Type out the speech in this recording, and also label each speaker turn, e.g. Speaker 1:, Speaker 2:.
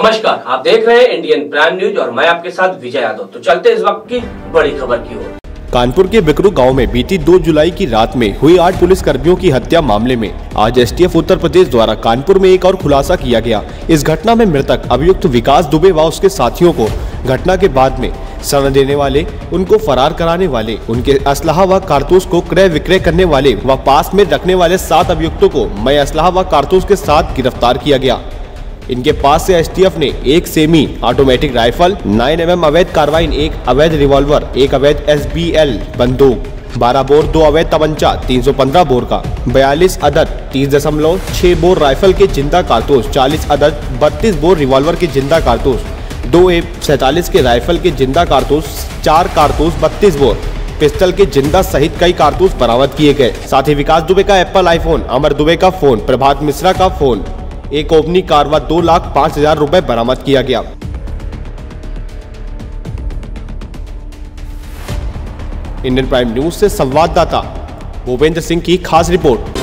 Speaker 1: नमस्कार, आप देख रहे हैं इंडियन प्राइम न्यूज और मैं आपके साथ विजय यादव। तो चलते इस वक्त की बड़ी खबर की ओर।
Speaker 2: कानपुर के बिकरू गांव में बीती 2 जुलाई की रात में हुई 8 पुलिस कर्मियों की हत्या मामले में आज एसटीएफ उत्तर प्रदेश द्वारा कानपुर में एक और खुलासा किया गया। इस घटना में मृतक अभियुक्त विकास दुबे व उसके साथियों को घटना के बाद में शरण देने वाले, उनको फरार कराने वाले, उनके असलहा व कारतूस को क्रय विक्रय करने वाले व पास में रखने वाले 7 अभियुक्तों को मय असलहा व कारतूस के साथ गिरफ्तार किया गया। इनके पास से एसटीएफ ने एक सेमी ऑटोमेटिक राइफल, 9mm अवैध कार्बाइन, एक अवैध रिवॉल्वर, एक अवैध SBL बंदूक, 12 बोर, 2 अवैध तमंचा, 315 बोर का, 42 अदद 30.6 बोर राइफल के जिंदा कारतूस, 40 अदद 32 बोर रिवॉल्वर के जिंदा कारतूस, 2 AK-47 के राइफल के जिंदा कारतूस, 4 कारतूस 32 बोर पिस्टल के जिंदा सहित कई कारतूस बरामद किए गए। साथ ही विकास दुबे का एप्पल आईफोन, अमर दुबे का फोन, प्रभात मिश्रा का फोन, एक ओमनी कार व 2,05,000 रुपए बरामद किया गया। इंडियन प्राइम न्यूज से संवाददाता भूपेंद्र सिंह की खास रिपोर्ट।